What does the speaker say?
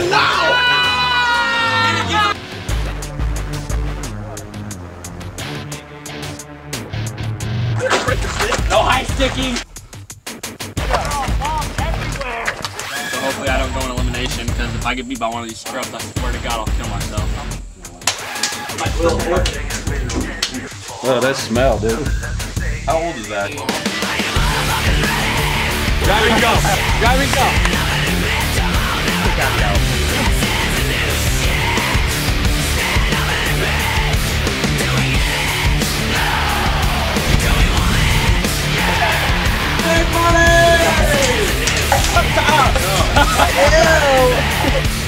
No high sticking! So hopefully I don't go in elimination, because if I get beat by one of these scrubs, I swear to God I'll kill myself. Oh, that smell, dude. How old is that? Grab and go! Grab and go! Big money!